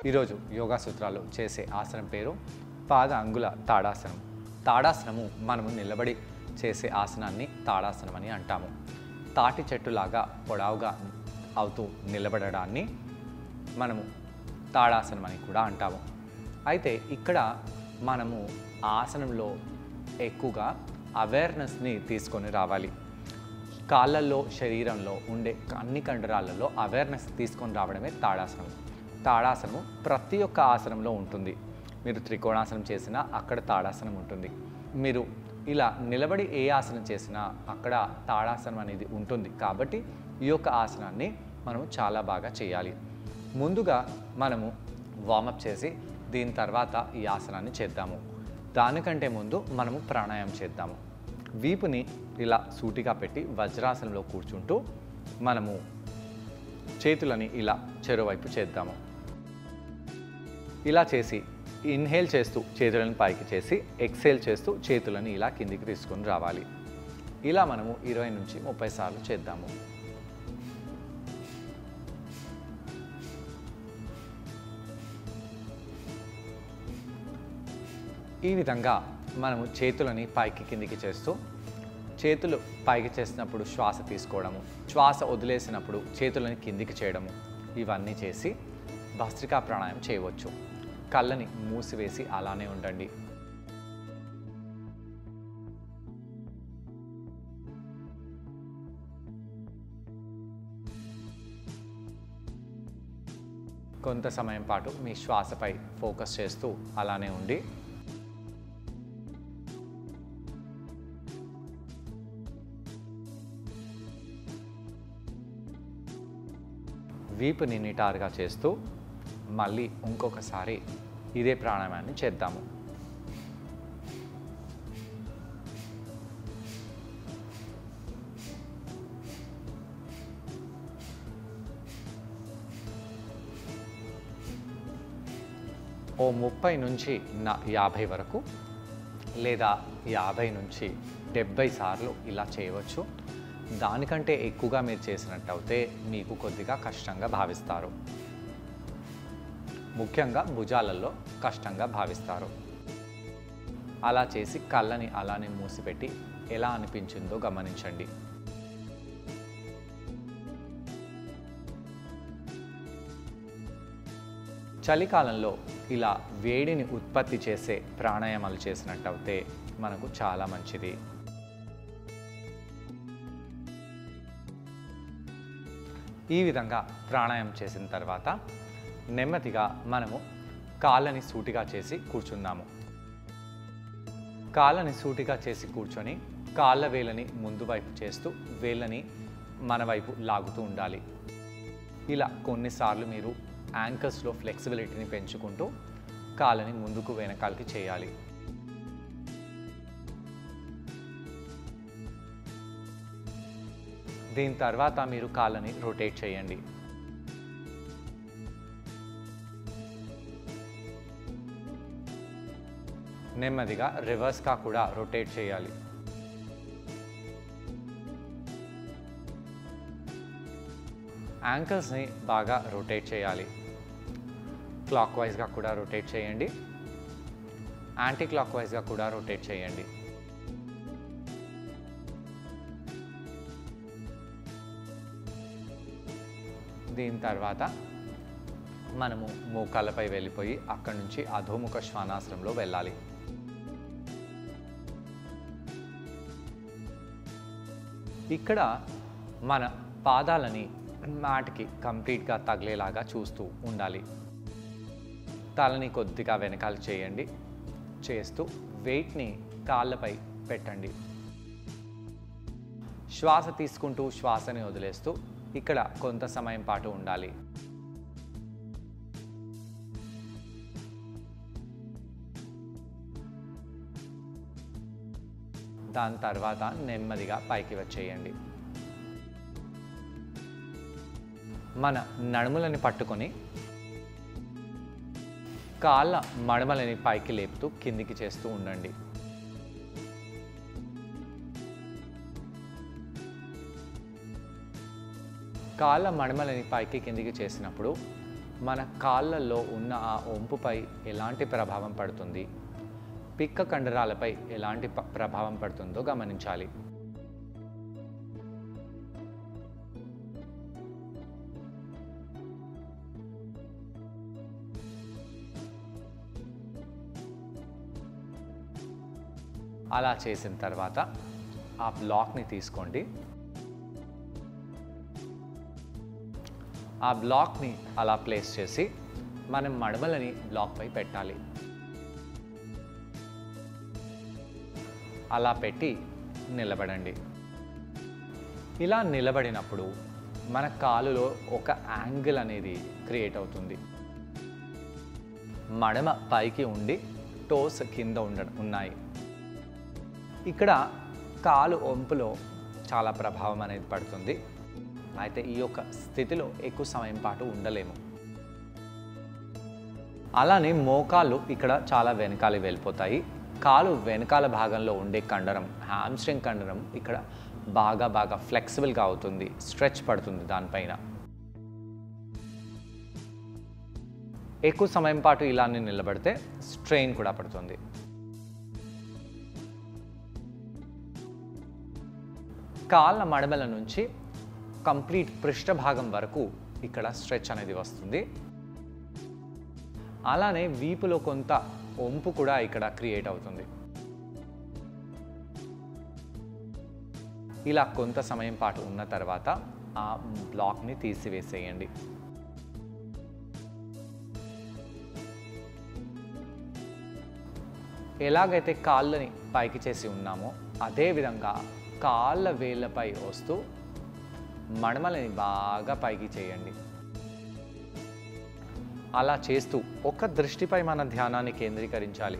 ఈరోజు యోగా సూత్రాలు చేసే ఆసనం పేరు పాద అంగుళ తాడాసనం. తాడాసనము మనము నిలబడి చేసే ఆసనాన్ని తాడాసనం అని అంటాము. తాటి చెట్టులాగా పొడవుగా అవుతూ నిలబడడాన్ని మనము తాడాసనం అని కూడా అంటాము. అయితే ఇక్కడ మనము ఆసనంలో ఎక్కువగా అవేర్నెస్ని తీసుకొని రావాలి. కాళ్ళల్లో శరీరంలో ఉండే అన్ని కండరాలలో అవేర్నెస్ తీసుకొని రావడమే తాడాసనం. తాడాసనము ప్రతి ఒక్క ఆసనంలో ఉంటుంది. మీరు త్రికోణాసనం చేసినా అక్కడ తాడాసనం ఉంటుంది. మీరు ఇలా నిలబడి ఏ ఆసనం చేసినా అక్కడ తాడాసనం అనేది ఉంటుంది. కాబట్టి ఈ యొక్క ఆసనాన్ని మనము చాలా బాగా చేయాలి. ముందుగా మనము వార్మప్ చేసి దీని తర్వాత ఈ ఆసనాన్ని చేద్దాము. దానికంటే ముందు మనము ప్రాణాయామం చేద్దాము. వీపుని ఇలా సూటిగా పెట్టి వజ్రాసనంలో కూర్చుంటూ మనము చేతులని ఇలా చెరోవైపు చేద్దాము. ఇలా చేసి ఇన్హేల్ చేస్తూ చేతులను పైకి చేసి ఎక్సేల్ చేస్తూ చేతులని ఇలా కిందికి తీసుకొని రావాలి. ఇలా మనము 20 నుంచి 30 సార్లు చేద్దాము. ఈ విధంగా మనము చేతులని పైకి కిందికి చేస్తూ చేతులు పైకి చేసినప్పుడు శ్వాస తీసుకోవడము, శ్వాస వదిలేసినప్పుడు చేతులని కిందికి చేయడము, ఇవన్నీ చేసి భస్త్రికా ప్రాణాయామం చేయవచ్చు. కళ్ళని మూసివేసి అలానే ఉండండి. కొంత సమయం పాటు మీ శ్వాసపై ఫోకస్ చేస్తూ అలానే ఉండి వీపుని నిటారుగా చేస్తూ మళ్ళీ ఇంకొకసారి ఇదే ప్రాణాయామాన్ని చేద్దాము. ఓ 30 నుంచి 50 వరకు లేదా 50 నుంచి 70 సార్లు ఇలా చేయవచ్చు. దానికంటే ఎక్కువగా మీరు చేసినట్టయితే మీకు కొద్దిగా కష్టంగా భావిస్తారు. ముఖ్యంగా భుజాలలో కష్టంగా భావిస్తారు. అలా చేసి కళ్ళని అలానే మూసిపెట్టి ఎలా అనిపించిందో గమనించండి. చలికాలంలో ఇలా వేడిని ఉత్పత్తి చేసే ప్రాణాయామాలు చేసినట్టయితే మనకు చాలా మంచిది. ఈ విధంగా ప్రాణాయామం చేసిన తర్వాత నెమ్మదిగా మనము కాళ్ళని సూటిగా చేసి కూర్చుందాము. కాళ్ళని సూటిగా చేసి కూర్చొని కాళ్ళ వేళ్ళని ముందు వైపు చేస్తూ వేళ్ళని మన వైపు లాగుతూ ఉండాలి. ఇలా కొన్నిసార్లు మీరు యాంకిల్స్లో ఫ్లెక్సిబిలిటీని పెంచుకుంటూ కాళ్ళని ముందుకు వెనకాలకి చేయాలి. దీని తర్వాత మీరు కాళ్ళని రొటేట్ చేయండి. నెమ్మదిగా రివర్స్గా కూడా రొటేట్ చేయాలి. యాంకిల్స్ని బాగా రొటేట్ చేయాలి. క్లాక్ వైజ్గా కూడా రొటేట్ చేయండి, యాంటీ క్లాక్ వైజ్గా కూడా రొటేట్ చేయండి. దీని తర్వాత మనము మోకాళ్ళపై వెళ్ళిపోయి అక్కడి నుంచి అధోముఖ శ్వానాసనంలో వెళ్ళాలి. ఇక్కడ మన పాదాలని మ్యాట్కి కంప్లీట్గా తగిలేలాగా చూస్తూ ఉండాలి. తలని కొద్దిగా వెనకాల చేయండి. చేస్తూ వెయిట్ని కాళ్ళపై పెట్టండి. శ్వాస తీసుకుంటూ శ్వాసని వదిలేస్తూ ఇక్కడ కొంత సమయం పాటు ఉండాలి. దాని తర్వాత నెమ్మదిగా పైకి వచ్చేయండి. మన నడుములని పట్టుకొని కాళ్ళ మడమలని పైకి లేపుతూ కిందికి చేస్తూ ఉండండి. కాళ్ళ మడమలని పైకి కిందికి చేసినప్పుడు మన కాళ్ళల్లో ఉన్న ఆ వంపుపై ఎలాంటి ప్రభావం పడుతుంది, పిక్క కండరాలపై ఎలాంటి ప్రభావం పడుతుందో గమనించాలి. అలా చేసిన తర్వాత ఆ బ్లాక్ని తీసుకోండి. ఆ బ్లాక్ని అలా ప్లేస్ చేసి మనం మడమలని బ్లాక్పై పెట్టాలి. అలా పెట్టి నిలబడండి. ఇలా నిలబడినప్పుడు మన కాలులో ఒక యాంగిల్ అనేది క్రియేట్ అవుతుంది. మడమ పైకి ఉండి టోస్ కింద ఉన్నాయి. ఇక్కడ కాలు వంపులో చాలా ప్రభావం అనేది పడుతుంది. అయితే ఈ యొక్క స్థితిలో ఎక్కువ సమయం పాటు ఉండలేము. అలానే మోకాళ్ళు ఇక్కడ చాలా వెనకాల వెళ్ళిపోతాయి. కాలు వెనకాల భాగంలో ఉండే కండరం, హ్యామ్స్ట్రింగ్ కండరం ఇక్కడ బాగా ఫ్లెక్సిబుల్గా అవుతుంది, స్ట్రెచ్ పడుతుంది. దానిపైన ఎక్కువ సమయం పాటు ఇలానే నిలబడితే స్ట్రెయిన్ కూడా పడుతుంది. కాళ్ళ మడమల నుంచి కంప్లీట్ పృష్ఠభాగం వరకు ఇక్కడ స్ట్రెచ్ అనేది వస్తుంది. అలానే వీపులో కొంత వంపు కూడా ఇక్కడ క్రియేట్ అవుతుంది. ఇలా కొంత సమయం పాటు ఉన్న తర్వాత ఆ బ్లాక్ని తీసివేసేయండి. ఎలాగైతే కాళ్ళని పైకి చేసి ఉన్నామో అదే విధంగా కాళ్ళ వేళ్ళపై వస్తూ మడమలని బాగా పైకి చేయండి. అలా చేస్తూ ఒక దృష్టిపై మన ధ్యానాన్ని కేంద్రీకరించాలి.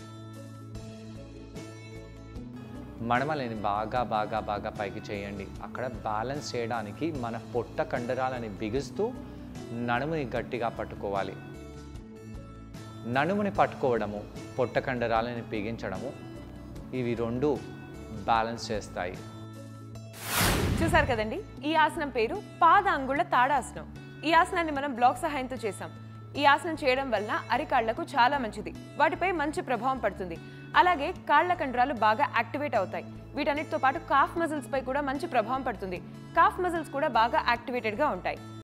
మడమలని బాగా పైకి చేయండి. అక్కడ బ్యాలెన్స్ చేయడానికి మన పొట్ట కండరాలని బిగుస్తూ నడుముని గట్టిగా పట్టుకోవాలి. నడుముని పట్టుకోవడము, పొట్ట కండరాలని బిగించడము, ఇవి రెండు బ్యాలెన్స్ చేస్తాయి. చూసారు కదండి, ఈ ఆసనం పేరు పాద అంగుళ తాడాసనం. ఈ ఆసనాన్ని మనం బ్లాక్ సహాయంతో చేసాం. ఈ ఆసనం చేయడం వల్ల అరికాళ్లకు చాలా మంచిది, వాటిపై మంచి ప్రభావం పడుతుంది. అలాగే కాళ్ల కండరాలు బాగా యాక్టివేట్ అవుతాయి. వీటన్నిటితో పాటు కాఫ్ మజిల్స్ పై కూడా మంచి ప్రభావం పడుతుంది. కాఫ్ మజిల్స్ కూడా బాగా యాక్టివేటెడ్గా ఉంటాయి.